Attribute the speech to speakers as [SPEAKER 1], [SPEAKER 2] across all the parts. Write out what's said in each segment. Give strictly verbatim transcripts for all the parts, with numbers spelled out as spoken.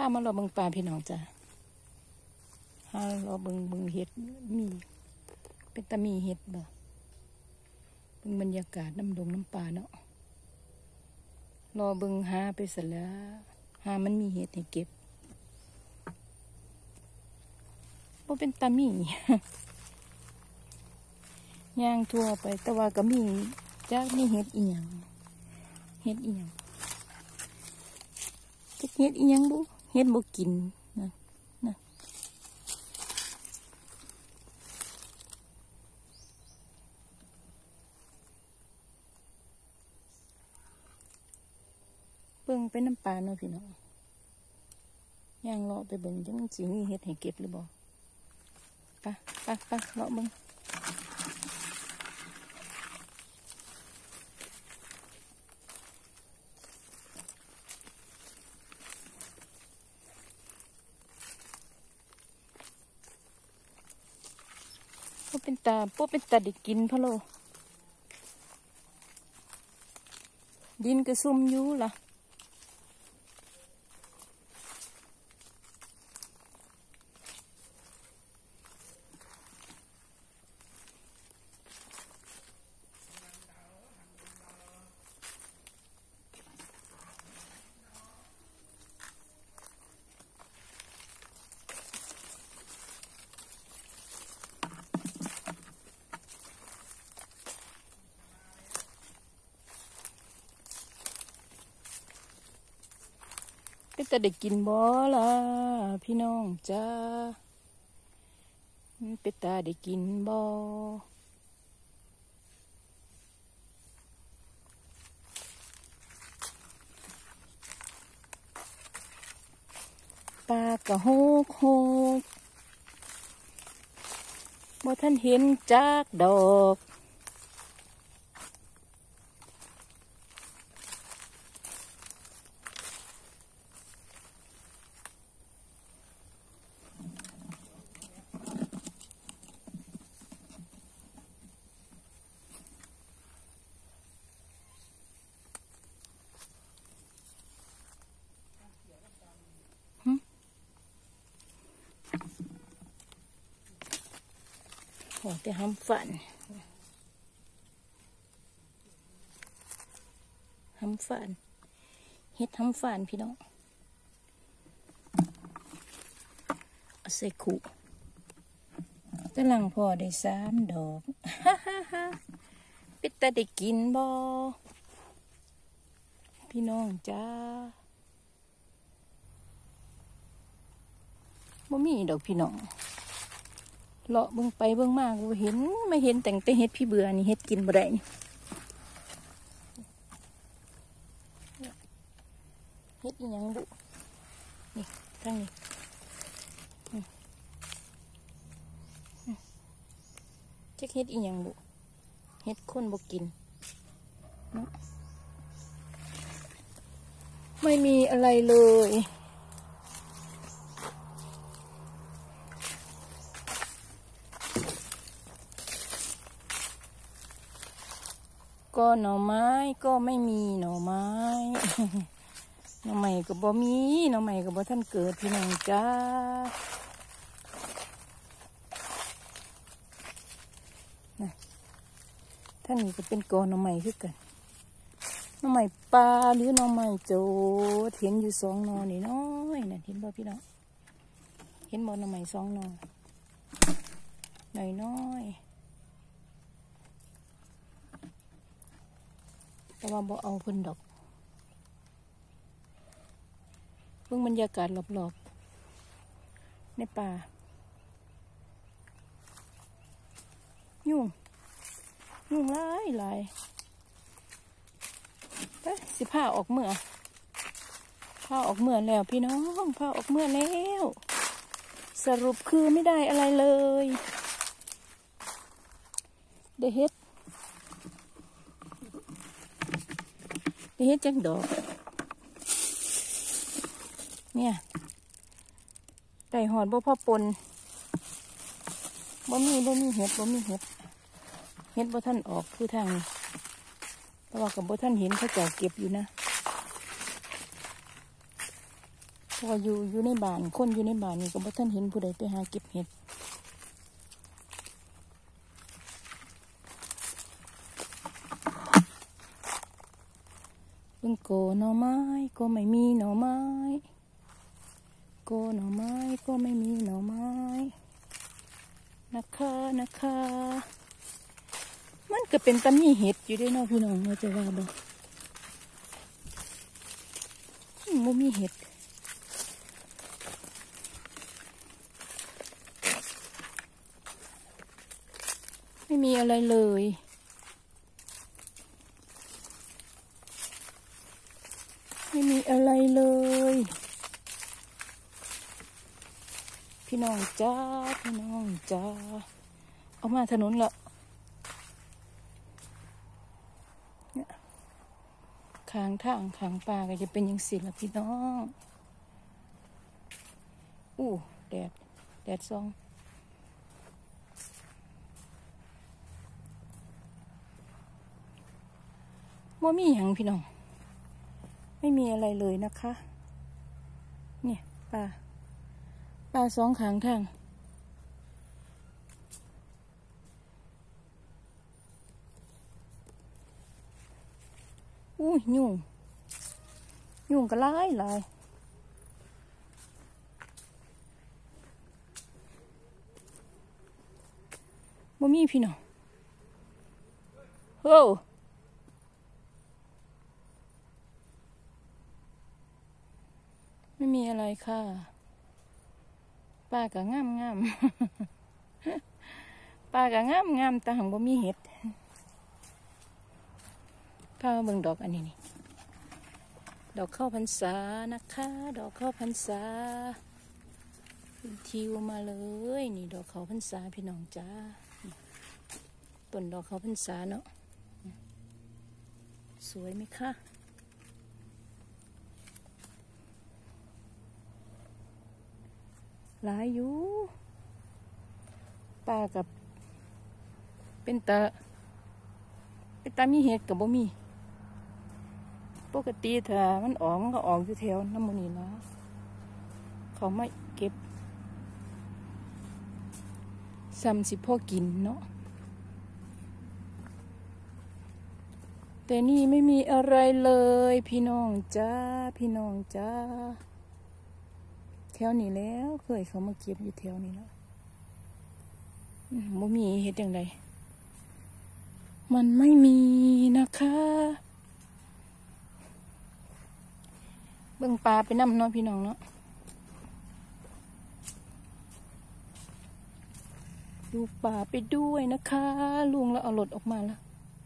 [SPEAKER 1] ามาเราเบิ่งปลาพี่น้องจ้ะหาเราเบิ่งเบิ่งเห็ดมีเป็นตะมีเห็ดบ่เบิ่งบรรยากาศน้ำดงน้ำปลาเนาะรอเบิ่งหาไปเสร็จแล้วหามันมีเห็ดให้เก็บบ่เป็นตะมีย่างทั่วไปแต่ว่าก็มีจากมีเห็ดอีหยังเห็ดอีหยังจักเห็ดอีหยังบุเห็ดบ่กินนะนะเบิ่งไปน้ำปลาเนาะพี่น้องย่างเลาะไปเบิ่งจังสิมีเห็ดให้เก็บหรือบ่ไปไปไปเลาะเบิ่งพวกเป็นตาพวกเป็นตาได้กินพะโลดินก็ซุ่มอยู่ล่ะเป็นตาได้กินบ่ล่ะพี่น้องจ้าเป็นตาได้กินบ่ปลากระโฮกโฮกบ่ท่านเห็นจากดอกโอ้แต่ห้ำฝันห้ำฝันเฮ็ดห้ำฝันพี่น้องเอาใส่ขู่กำลังพอได้สามดอกฮ่าฮ่าฮ่าปิดตาได้กินบ่พี่น้องจ้าบ่มีดอกพี่น้องเลาะเบิ่งไปเบิ่งมาก็เห็นไม่เห็นแต่งแต่เห็ดพี่เบื่อนี่เห็ดกินบ่ได้นี่เห็ดอีหยังบุนี่ทางนี้จักเห็ดอีหยังบุเห็ดคนบ่กินไม่มีอะไรเลยก็หน่อไม้ก็ไม่มีหน่อไม้หน่อไม้ก็บ่มีหน่อไม้ก็บ่ท่านเกิดพี่น้องจ้าท่านนี้ก็เป็นกอหน่อไม้คือกันหน่อไม้ปลาหรือหน่อไม้โจเห็นอยู่สองหน่อนี่น้อยน่ะเห็นบ่พี่น้องเห็นบ่หน่อไม้สองหน่อหน่อยน้อยแต่ว่าบ่เอาเพิ่นดอกเพิ่งบรรยากาศรอบๆในป่ายุ่งยุ่งหลายหลายไปสิผ้าออกเมื่อผ้าออกเมื่อแล้วพี่น้องผ้าออกเมื่อแล้วสรุปคือไม่ได้อะไรเลยได้เฮ็ดเฮ็ดจังดอกเนี่ยไก่หอดบ่พ่อปนบ่มีบ่มีเห็ดบ่มีเห็ดเห็ดบ่ท่านออกคือทางนี้แต่ว่ากับบ่ท่านเห็นเขาเจ้าเก็บอยู่นะ เพออยู่อยู่ในบ้านคนอยู่ในบ้านนี่ก็บ่ทันเห็นผู้ใดไปหาเก็บเห็ดเบิ่งโกหน่อไม้ก็ไม่มีหน่อไม้โกหน่อไม้ก็ไม่มีหน่อไม้นะคะนะคะมันก็เป็นตามีเห็ดอยู่ด้วยเนาะพี่น้องเราจะว่าบ่บ่มีเห็ดไม่มีอะไรเลยไม่มีอะไรเลยพี่น้องจ้าพี่น้องจ้าเอามาถนนละเนี่ยข้างทางข้างป่าก็จะเป็นอย่างสิละพี่น้องอู้แดดแดดส่องบ่มีหยังพี่น้องไม่มีอะไรเลยนะคะเนี่ยป่าป่าสองข้างทางอู้ยุ่งยุ่งก็หลายหลายบ่มีพี่น้องโอ้ไม่มีอะไรค่ะป้าก็งามงามป้าก็งามงามแต่หังบ่มีเห็ดพาเบิ่งดอกอันนี้นี่ดอกข้าวพรรษานะคะดอกข้าวพรรษาทิวมาเลยนี่ดอกข้าวพรรษาพี่น้องจ้าต้นดอกข้าวพรรษาเนาะสวยไหมคะหลายอยู่ป้ากับเป็นตาเป็นตามีเห็ดกับบ่มีปกติถ้ามันออกมันก็ออกอยู่แถวน้ำมันนี่นะเขาไม่เก็บซ้ำสิพ่อกินเนาะแต่นี่ไม่มีอะไรเลยพี่น้องจ้าพี่น้องจ้าแถวนี้แล้วเคยเขามาเก็บอยู่แถวนี้แล้วบ่มีเห็ดอย่างไรมันไม่มีนะคะเบิ่งปลาไปน้ำเนาะพี่น้องเนาะดูปลาไปด้วยนะคะลุงแล้วเอารถออกมาแล้ว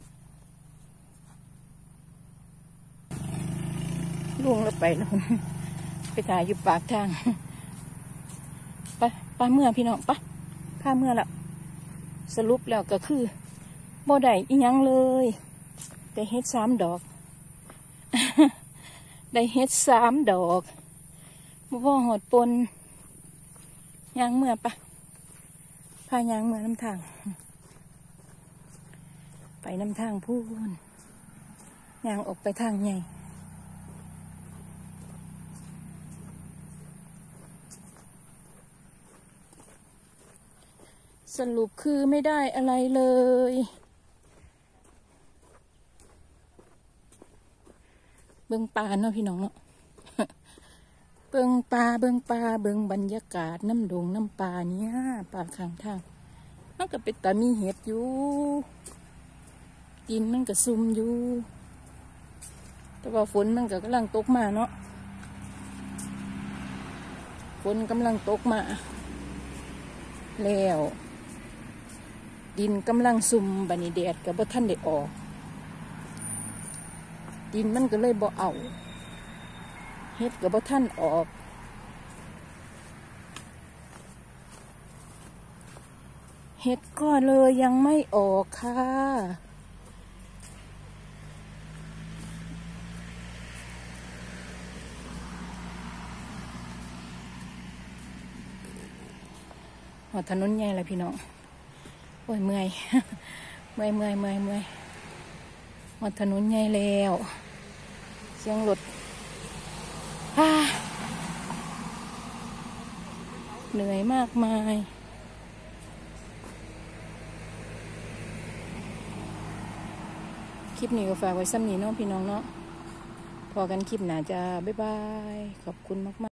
[SPEAKER 1] ลุงแล้วไปแล้วไปถ่ายอยู่ปากทางไปปลาเมื่อพี่น้องปะพาเมื่อละสรุปแล้วก็คือบ่ได้อีหยังเลยแต่เฮ็ดสามดอกได้เฮ็ดสามดอกบ่พอหอดปนยางเมื่อปะพายางเมื่อน้ำทางไปน้ำทางพูนยางออกไปทางใหญ่สรุปคือไม่ได้อะไรเลยเบิ่งปลาเนาะพี่น้องเนาะเบิ่งปลาเบิ่งปลาเบิ่งบรรยากาศน้ำดงน้ำปลาเนี้ยปลาข้างทางมันก็เป็นตามีเห็ดอยู่กินมันก็ซุ่มอยู่แต่ว่าฝนมันก็กำลังตกมาเนาะฝนกำลังตกมาแล้วดินกำลังซุ่มบัดนี้แดดกับบ่ทันได้ออกดินมันก็เลยบ่เอาเฮ็ดกับบ่ทันออกเฮ็ดก็เลยยังไม่ออกค่ะหอดถนนใหญ่เลยพี่น้องโอ้ยเมื่อย เมื่อยเมื่อยเมื่อยเมื่อยหอดถนนใหญ่แล้วเสียงรถเหนื่อยมากมายคลิปนี้ก็ฝากไว้ซ้ำนี้เนาะพี่น้องเนาะพอกันคลิปหน้าจ้าบ๊ายบายขอบคุณมากๆ